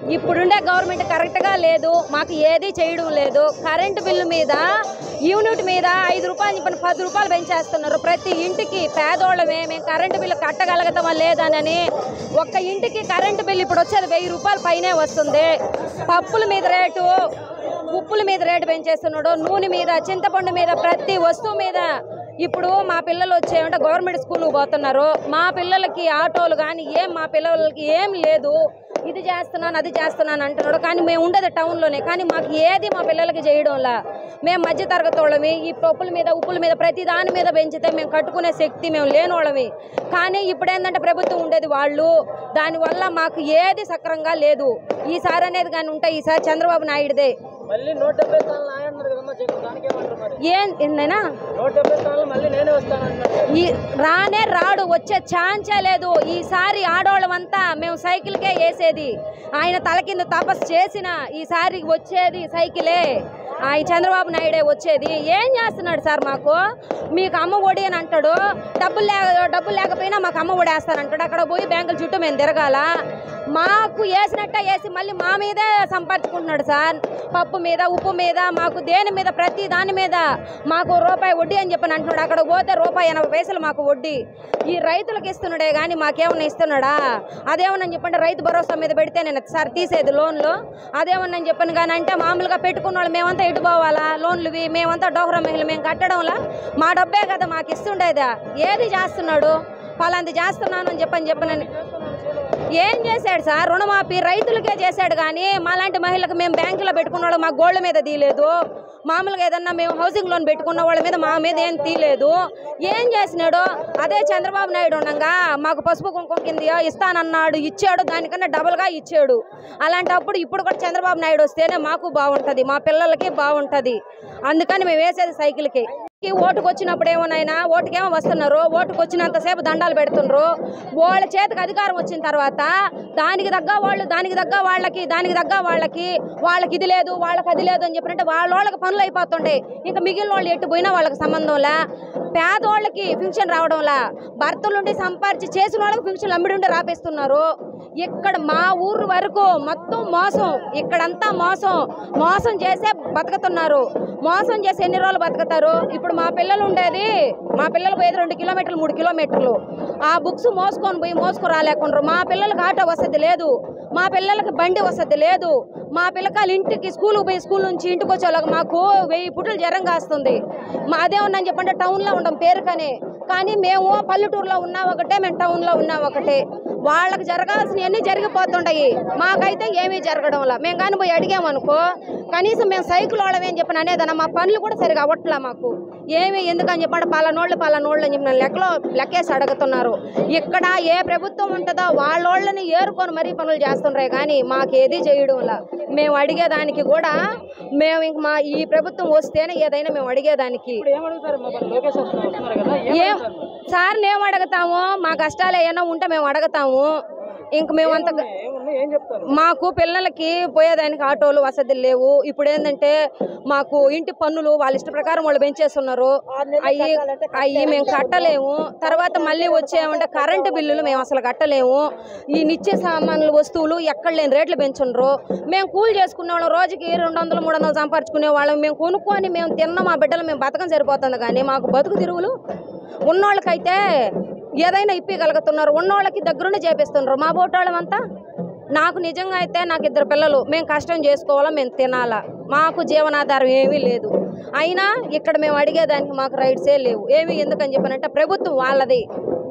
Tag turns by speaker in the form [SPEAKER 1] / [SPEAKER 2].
[SPEAKER 1] ఇప్పుడుండే గవర్నమెంట్ కరెక్ట్గా లేదు, మాకు ఏది చేయడం లేదు. కరెంటు బిల్లు మీద యూనిట్ మీద 5 రూపాయలు చెప్పిన 10 రూపాయలు పెంచేస్తున్నారు. ప్రతి ఇంటికి పేదోళ్ళమే మేము కరెంటు బిల్లు కట్టగలుగుతామా లేదనని. ఒక్క ఇంటికి కరెంటు బిల్లు ఇప్పుడు వచ్చేది 1000 రూపాయల పైనే వస్తుంది. పప్పుల మీద రేటు, ఉప్పుల మీద రేటు పెంచేస్తున్నాడు. నూనె మీద, చింతపండు మీద, ప్రతి వస్తువు మీద. ఇప్పుడు మా పిల్లలు వచ్చేమంటే గవర్నమెంట్ స్కూల్కి పోతున్నారు. మా పిల్లలకి ఆటోలు కానీ మా పిల్లలకి ఏం లేదు. ఇది చేస్తున్నాను అది చేస్తున్నాను అంటున్నాడు. కానీ మేము ఉండేది టౌన్లోనే, కానీ మాకు ఏది మా పిల్లలకి చేయడంలా. మేము మధ్య తరగతి వాళ్ళమి. ఈ పప్పుల మీద ఉప్పుల మీద ప్రతి దాని మీద పెంచితే మేము కట్టుకునే శక్తి మేము లేని వాళ్ళమి. కానీ ఇప్పుడు ఏంటంటే ప్రభుత్వం ఉండేది వాళ్ళు, దానివల్ల మాకు ఏది సక్రంగా లేదు. ఈసారి అనేది కానీ ఉంటాయి, ఈసారి చంద్రబాబు నాయుడుదే. ఏందైనా రానే రాడు, వచ్చే ఛాన్సే లేదు. ఈసారి ఆడవాళ్ళమంతా మేము సైకిల్కే వేసేది. ఆయన తల కింద తపస్సు చేసిన ఈసారి వచ్చేది సైకిలే. ఆయన చంద్రబాబు నాయుడే వచ్చేది. ఏం చేస్తున్నాడు సార్ మాకు? మీకు అమ్మ ఒడి అని అంటాడు, డబ్బులు లేకపోయినా మాకు అమ్మ ఒడి వేస్తానంటాడు. అక్కడ పోయి బ్యాంకుల చుట్టూ మేము తిరగాల. మాకు వేసినట్టే వేసి మళ్ళీ మా మీదే సంపాదించుకుంటున్నాడు సార్. పప్పు మీద ఉప్పు మీద మాకు దేని మీద ప్రతి దాని మీద మాకు రూపాయి వడ్డీ అని చెప్పని అంటున్నాడు. అక్కడ పోతే ₹1.80 మాకు వడ్డీ. ఈ రైతులకు ఇస్తున్నాడే కానీ మాకేమన్నా ఇస్తున్నాడా? అదేమన్నా చెప్పండి, రైతు భరోసా మీద పెడితే నేను సార్ తీసేది లోన్లు. అదేమన్నా చెప్పాను కానీ అంటే మామూలుగా పెట్టుకున్న వాళ్ళు మేమంతా ఎటు పోవాలా? లోన్లువి మేమంతా డోహ్రా మహిళలు మేము కట్టడంలా మా డబ్బే కదా మాకు ఇస్తుండేదా. ఏది చేస్తున్నాడు? పలాంది చేస్తున్నాను అని చెప్పనని ఏం చేశాడు సార్? రుణమాఫీ రైతులకే చేశాడు కానీ మాలాంటి మహిళలకు మేము బ్యాంకులో పెట్టుకున్న వాళ్ళు మా గోల్డ్ మీద తీయలేదు. మామూలుగా ఏదన్నా మేము హౌసింగ్ లోన్ పెట్టుకున్న వాళ్ళ మీద మా మీద ఏం తీయలేదు. ఏం చేసినాడు? అదే చంద్రబాబు నాయుడు ఉండగా మాకు పసుపు కుంకుమ కింద ఇస్తానన్నాడు, ఇచ్చాడు, దానికన్నా డబుల్గా ఇచ్చాడు. అలాంటప్పుడు ఇప్పుడు కూడా చంద్రబాబు నాయుడు వస్తేనే మాకు బాగుంటుంది, మా పిల్లలకి బాగుంటుంది. అందుకని మేము వేసేది సైకిల్కి. ఓటుకు వచ్చినప్పుడు ఏమోనైనా ఓటుకేమో వస్తున్నారు, ఓటుకు వచ్చినంతసేపు దండాలు పెడుతున్నారు. వాళ్ళ చేతికి అధికారం వచ్చిన తర్వాత దానికి తగ్గ వాళ్ళు దానికి తగ్గ వాళ్ళకి వాళ్ళకి ఇది లేదు వాళ్ళకి అది లేదు అని చెప్పినట్టే వాళ్ళకి పనులు అయిపోతుంటాయి. ఇంకా మిగిలిన వాళ్ళు ఎట్టు పోయినా వాళ్ళకి సంబంధంలా. పేదోళ్ళకి పింఛన్ రావడంలా, భర్తలుండి సంపాదించి చేసిన వాళ్ళకి పింఛన్లు అమ్మిడి ఉండి రాపిస్తున్నారు. ఇక్కడ మా ఊరు వరకు మొత్తం మోసం, ఇక్కడంతా మోసం చేసే బతుకుతున్నారు. మోసం చేసి ఎన్ని రోజులు బతుకుతారు? ఇప్పుడు మా పిల్లలు ఉండేది, మా పిల్లలు పోయేది 2 కిలోమీటర్లు 3 కిలోమీటర్లు. ఆ బుక్స్ మోసుకొని రాలేకుండ్రు. మా పిల్లలకి ఆటో వసతి లేదు, మా పిల్లలకి బండి వసతి లేదు. మా పిల్లకాయలు ఇంటికి స్కూల్కి పోయి స్కూల్ నుంచి ఇంటికి వచ్చేలాగా మాకు 1000 పుట్టులు జ్వరం కాస్తుంది. అదేమన్నా చెప్పంటే టౌన్లో ఉండం పేరుకనే, కానీ మేము పల్లెటూరులో ఉన్నా ఒకటే, మేము టౌన్లో ఉన్నా ఒకటే. వాళ్ళకి జరగాల్సినవన్నీ జరిగిపోతుంటాయి, మాకైతే ఏమీ జరగడంలా. మేము కానీ పోయి అడిగామనుకో కనీసం మేము సైకిల్ వాళ్ళమే అని చెప్పిన అనేదన్నా మా పనులు కూడా సరిగా అవ్వట్లా మాకు. ఏమి ఎందుకని చెప్పండి పలానోళ్ళు అని చెప్పిన లెక్కేసి అడుగుతున్నారు. ఇక్కడ ఏ ప్రభుత్వం ఉంటుందో వాళ్ళని ఏరుకొని మరీ పనులు చేస్తుండ్రే కానీ మాకేది చేయడంలా. మేము అడిగేదానికి కూడా మేము ఇంక మా ఈ ప్రభుత్వం వస్తేనే ఏదైనా మేము అడిగేదానికి. ఏం సార్ని ఏం అడుగుతాము? మా కష్టాలు ఏమైనా ఉంటే మేము అడుగుతాము. ఇంక మేము అంత మాకు పిల్లలకి పోయేదానికి ఆటోలు వసతులు లేవు. ఇప్పుడు ఏంటంటే మాకు ఇంటి పన్నులు వాళ్ళ ఇష్ట ప్రకారం వాళ్ళు పెంచేస్తున్నారు. అవి మేము కట్టలేము. తర్వాత మళ్ళీ వచ్చేమంటే కరెంటు బిల్లులు మేము అసలు కట్టలేము. ఈ నిత్య సామాన్లు వస్తువులు ఎక్కడ లేని రేట్లు పెంచుండ్రు. మేము కూలి చేసుకునే వాళ్ళం, రోజుకి 200 300 సంపాదించుకునే వాళ్ళం. మేము కొనుక్కొని మేము తిన్న మా బిడ్డలు మేము బతకం సరిపోతుంది కానీ మాకు బతుకు తిరుగులు ఉన్నోళ్ళకైతే ఏదైనా ఇప్పగలుగుతున్నారు, ఉన్నోళ్ళకి దగ్గరుండి చేపిస్తున్నారు. మా బోటోళ్ళమంతా నాకు నిజంగా అయితే నాకు 2 పిల్లలు, మేము కష్టం చేసుకోవాలా, మేము తినాలా, మాకు జీవనాధారం ఏమీ లేదు. అయినా ఇక్కడ మేము అడిగేదానికి మాకు రైట్సే లేవు ఏమి. ఎందుకని చెప్పానంటే ప్రభుత్వం వాళ్ళది.